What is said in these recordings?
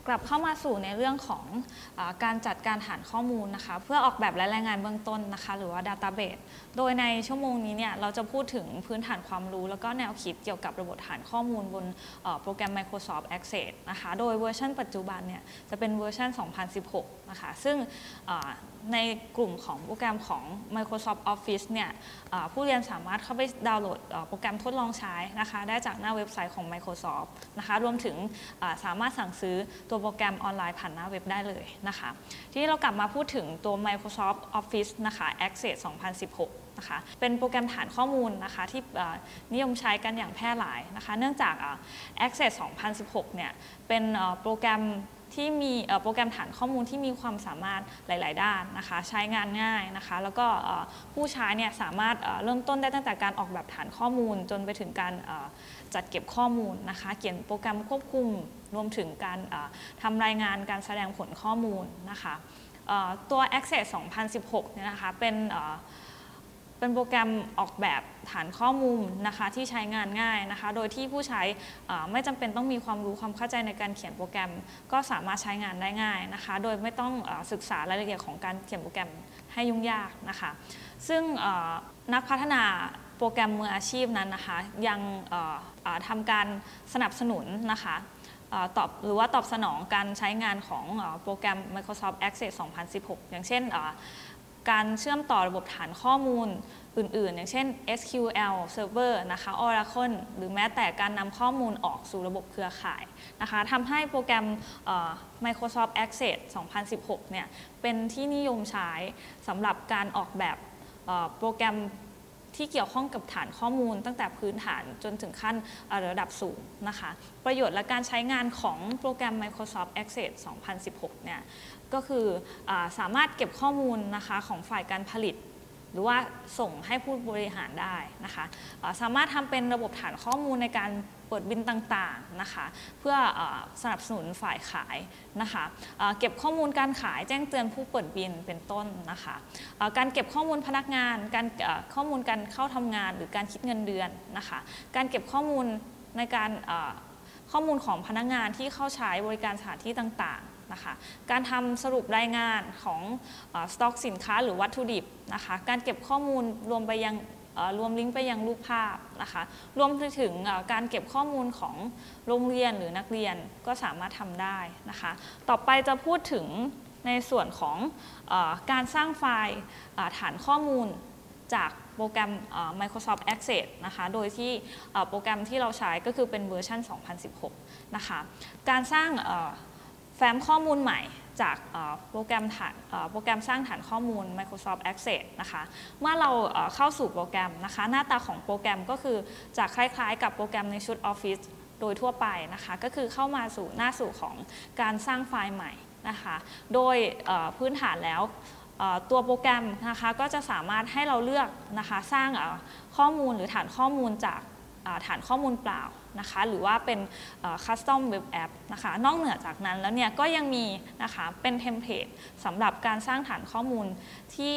กลับเข้ามาสู่ในเรื่องของการจัดการฐานข้อมูลนะคะเพื่อออกแบบและรายงานเบื้องต้นนะคะหรือว่า Database โดยในชั่วโมงนี้เนี่ยเราจะพูดถึงพื้นฐานความรู้แล้วก็แนวคิดเกี่ยวกับระบบฐานข้อมูลบนโปรแกรม Microsoft Access นะคะโดยเวอร์ชันปัจจุบันเนี่ยจะเป็นเวอร์ชัน 2016 นะคะซึ่งในกลุ่มของโปรแกรมของ Microsoft Office เนี่ยผู้เรียนสามารถเข้าไปดาวน์โหลดโปรแกรมทดลองใช้นะคะได้จากหน้าเว็บไซต์ของ Microsoft นะคะรวมถึงสามารถสั่งซื้อตัวโปรแกรมออนไลน์ผ่านหน้าเว็บได้เลยนะคะทีนี้เรากลับมาพูดถึงตัว Microsoft Office นะคะ Access 2016 นะคะเป็นโปรแกรมฐานข้อมูลนะคะที่นิยมใช้กันอย่างแพร่หลายนะคะเนื่องจาก Access 2016 เนี่ยเป็นโปรแกรมที่มีโปรแกรมฐานข้อมูลที่มีความสามารถหลายๆด้านนะคะใช้งานง่ายนะคะแล้วก็ผู้ใช้เนี่ยสามารถเริ่มต้นได้ตั้งแต่การออกแบบฐานข้อมูลจนไปถึงการจัดเก็บข้อมูลนะคะเขียนโปรแกรมควบคุมรวมถึงการทำรายงานการแสดงผลข้อมูลนะคะตัว Access 2016 เนี่ยนะคะเป็นโปรแกรมออกแบบฐานข้อมูลนะคะที่ใช้งานง่ายนะคะโดยที่ผู้ใช้ไม่จำเป็นต้องมีความรู้ความเข้าใจในการเขียนโปรแกรมก็สามารถใช้งานได้ง่ายนะคะโดยไม่ต้องศึกษารายละเอียดของการเขียนโปรแกรมให้ยุ่งยากนะคะซึ่งนักพัฒนาโปรแกรมมืออาชีพนั้นนะคะยังทำการสนับสนุนนะคะหรือว่าตอบสนองการใช้งานของโปรแกรม Microsoft Access 2016 อย่างเช่นการเชื่อมต่อระบบฐานข้อมูลอื่นๆอย่างเช่น SQL Server นะคะ Oracle หรือแม้แต่การนำข้อมูลออกสู่ระบบเครือข่ายนะคะทำให้โปรแกรม Microsoft Access 2016 เนี่ยเป็นที่นิยมใช้สำหรับการออกแบบโปรแกรมที่เกี่ยวข้องกับฐานข้อมูลตั้งแต่พื้นฐานจนถึงขั้นระดับสูงนะคะประโยชน์และการใช้งานของโปรแกรม Microsoft Access 2016 เนี่ยก็คือสามารถเก็บข้อมูลนะคะของฝ่ายการผลิตหรือว่าส่งให้ผู้บริหารได้นะคะสามารถทำเป็นระบบฐานข้อมูลในการเปิดบินต่างๆนะคะเพื่อสนับสนุนฝ่ายขายนะคะเก็บข้อมูลการขายแจ้งเตือนผู้เปิดบินเป็นต้นนะคะการเก็บข้อมูลพนักงานการข้อมูลการเข้าทำงานหรือการคิดเงินเดือนนะคะการเก็บข้อมูลในการข้อมูลของพนักงานที่เข้าใช้บริการสถานที่ต่างๆนะคะการทำสรุปรายงานของสต็อกสินค้าหรือวัตถุดิบนะคะการเก็บข้อมูลรวมลิงก์ไปยังรูปภาพนะคะรวมไปถึงการเก็บข้อมูลของโรงเรียนหรือนักเรียนก็สามารถทำได้นะคะต่อไปจะพูดถึงในส่วนของการสร้างไฟล์ฐานข้อมูลจากโปรแกรม Microsoft Access นะคะโดยที่โปรแกรมที่เราใช้ก็คือเป็นเวอร์ชัน 2016 นะคะการสร้างแฟ้มข้อมูลใหม่จากโปรแกรมสร้างฐานข้อมูล Microsoft Access นะคะเมื่อเราเข้าสู่โปรแกรมนะคะหน้าตาของโปรแกรมก็คือจะคล้ายๆกับโปรแกรมในชุด Office โดยทั่วไปนะคะก็คือเข้ามาสู่หน้าสู่ของการสร้างไฟล์ใหม่นะคะโดยพื้นฐานแล้วตัวโปรแกรมนะคะก็จะสามารถให้เราเลือกนะคะสร้างข้อมูลหรือฐานข้อมูลจากฐานข้อมูลเปล่านะคะหรือว่าเป็น Custom Web App นะคะนอกเหนือจากนั้นแล้วเนี่ยก็ยังมีนะคะเป็นเทมเพลตสำหรับการสร้างฐานข้อมูลที่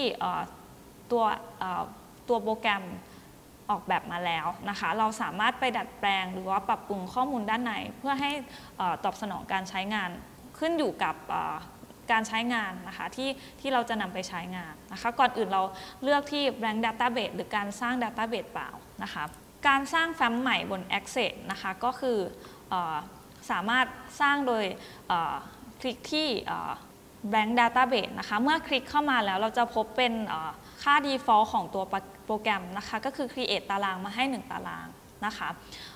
ตัวโปรแกรมออกแบบมาแล้วนะคะเราสามารถไปดัดแปลงหรือว่าปรับปรุงข้อมูลด้านในเพื่อให้ตอบสนองการใช้งานขึ้นอยู่กับการใช้งานนะคะที่เราจะนำไปใช้งานนะคะก่อนอื่นเราเลือกที่ Blank Database หรือการสร้าง Database เปล่านะคะการสร้างแฟ้มใหม่บน Access นะคะก็คือสามารถสร้างโดยคลิกที่ Blank Database นะคะเมื่อคลิกเข้ามาแล้วเราจะพบเป็นค่า default ของตัวโปรแกรมนะคะก็คือ create ตารางมาให้1ตารางนะคะ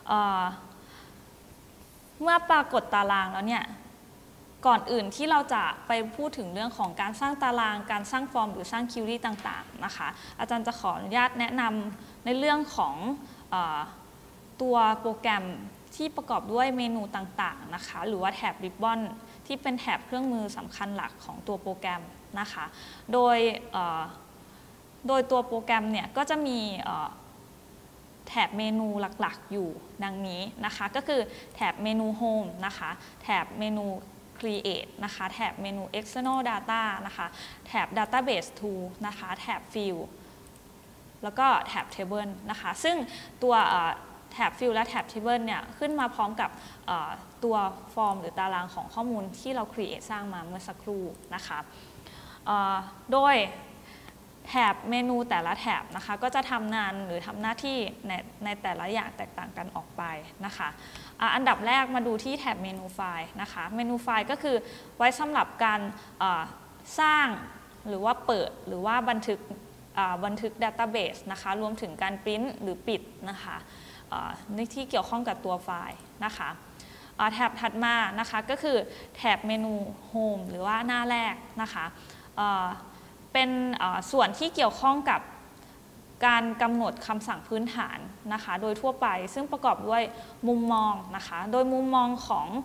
เมื่อปรากฏตารางแล้วเนี่ยก่อนอื่นที่เราจะไปพูดถึงเรื่องของการสร้างตารางการสร้างฟอร์มหรือสร้างคิวรี่ต่างๆนะคะอาจารย์จะขออนุญาตแนะนำในเรื่องของตัวโปรแกรมที่ประกอบด้วยเมนูต่างๆนะคะหรือว่าแถบริบบอนที่เป็นแถบเครื่องมือสำคัญหลักของตัวโปรแกรมนะคะโดยตัวโปรแกรมเนี่ยก็จะมีแถบเมนูหลักๆอยู่ดังนี้นะคะก็คือแถบเมนู Home นะคะแถบเมนู Create นะคะแถบเมนู External Data นะคะแถบ Database Tool นะคะแถบ Field แล้วก็แถบ Table นะคะซึ่งตัวแถบ Field และแถบ Table เนี่ยขึ้นมาพร้อมกับตัวฟอร์มหรือตารางของข้อมูลที่เรา create สร้างมาเมื่อสักครู่นะคะโดยแถบเมนูแต่ละแถบนะคะก็จะทำงานหรือทำหน้าที่ในแต่ละอย่างแตกต่างกันออกไปนะคะอันดับแรกมาดูที่แถบเมนูไฟล์นะคะเมนูไฟล์ก็คือไว้สำหรับการสร้างหรือว่าเปิดหรือว่าบันทึก Database นะคะรวมถึงการปริ้นหรือปิดนะคะในที่เกี่ยวข้องกับตัวไฟล์นะคะแถบถัดมานะคะก็คือแถบเมนู Home หรือว่าหน้าแรกนะคะเป็นส่วนที่เกี่ยวข้องกับการกำหนดคำสั่งพื้นฐานนะคะโดยทั่วไปซึ่งประกอบด้วยมุมมองนะคะโดยมุมมอง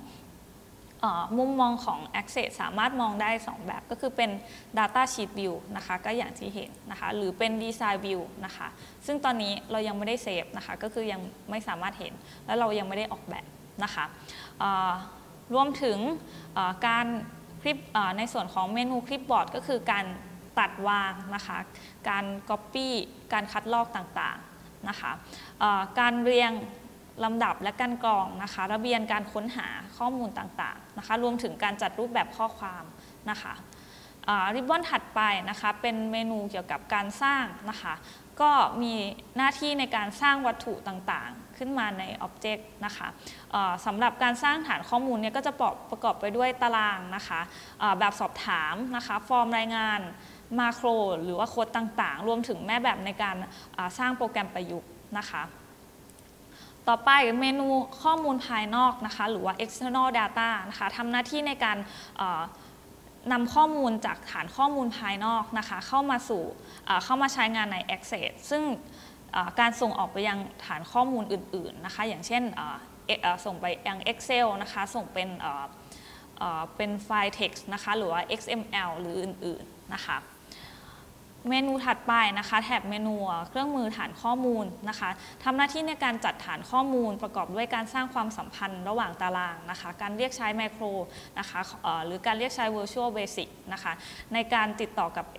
ของ Access สามารถมองได้2แบบก็คือเป็น Data Sheet View นะคะก็อย่างที่เห็นนะคะหรือเป็น Design View นะคะซึ่งตอนนี้เรายังไม่ได้เซฟนะคะก็คือยังไม่สามารถเห็นและเรายังไม่ได้ออกแบบนะคะรวมถึงการคลิปในส่วนของเมนูคลิปบอร์ดก็คือการตัดวางนะคะการ Copy การคัดลอกต่างๆนะคะการเรียงลำดับและการกรองนะคะระเบียบการค้นหาข้อมูลต่างๆนะคะรวมถึงการจัดรูปแบบข้อความนะคะริบบอนถัดไปนะคะเป็นเมนูเกี่ยวกับการสร้างนะคะก็มีหน้าที่ในการสร้างวัตถุต่างๆขึ้นมาใน Object นะคะสำหรับการสร้างฐานข้อมูลเนี่ยก็จะประกอบไปด้วยตารางนะคะแบบสอบถามนะคะฟอร์มรายงานมาโครหรือว่าโค้ดต่างๆรวมถึงแม่แบบในการสร้างโปรแกรมประยุกต์นะคะต่อไปเมนูข้อมูลภายนอกนะคะหรือว่า external data นะคะทำหน้าที่ในการนำข้อมูลจากฐานข้อมูลภายนอกนะคะเข้ามาใช้งานใน Access ซึ่งการส่งออกไปยังฐานข้อมูลอื่นๆนะคะอย่างเช่นส่งไปยัง Excel นะคะส่งเป็นไฟล์ text นะคะหรือว่า XML หรืออื่นๆนะคะเมนูถัดไปนะคะแถบเมนูเครื่องมือฐานข้อมูลนะคะทำหน้าที่ในการจัดฐานข้อมูลประกอบด้วยการสร้างความสัมพันธ์ระหว่างตารางนะคะการเรียกใช้ไมโครนะคะหรือการเรียกใช้ Virtual Basic นะคะในการติดต่อกับ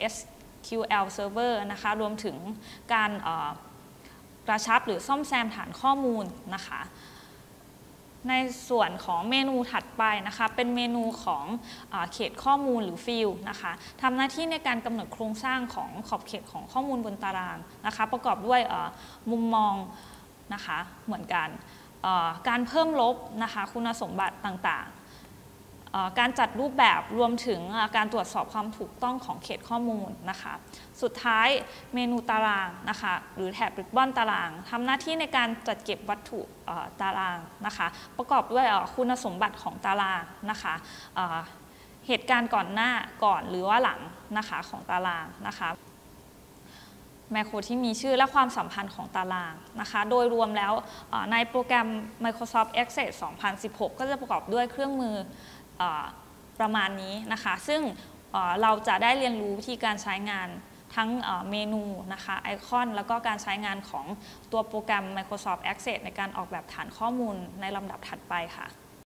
SQL Server นะคะรวมถึงการกระชับหรือซ่อมแซมฐานข้อมูลนะคะในส่วนของเมนูถัดไปนะคะเป็นเมนูของเขตข้อมูลหรือฟิลนะคะทำหน้าที่ในการกำหนดโครงสร้างของขอบเขตของข้อมูลบนตารางนะคะประกอบด้วยมุมมองนะคะเหมือนกันการเพิ่มลบนะคะคุณสมบัติต่างๆการจัดรูปแบบรวมถึงการตรวจสอบความถูกต้องของเขตข้อมูลนะคะสุดท้ายเมนูตารางนะคะหรือแถบริบบอนตารางทำหน้าที่ในการจัดเก็บวัตถุตารางนะคะประกอบด้วยคุณสมบัติของตารางนะคะเหตุการณ์ก่อนหรือว่าหลังนะคะของตารางนะคะแมคโครที่มีชื่อและความสัมพันธ์ของตารางนะคะโดยรวมแล้วในโปรแกรม Microsoft Access 2016 ก็จะประกอบด้วยเครื่องมือประมาณนี้นะคะซึ่งเราจะได้เรียนรู้วิธีการใช้งานทั้งเมนูนะคะไอคอนแล้วก็การใช้งานของตัวโปรแกรม Microsoft Access ในการออกแบบฐานข้อมูลในลำดับถัดไปค่ะ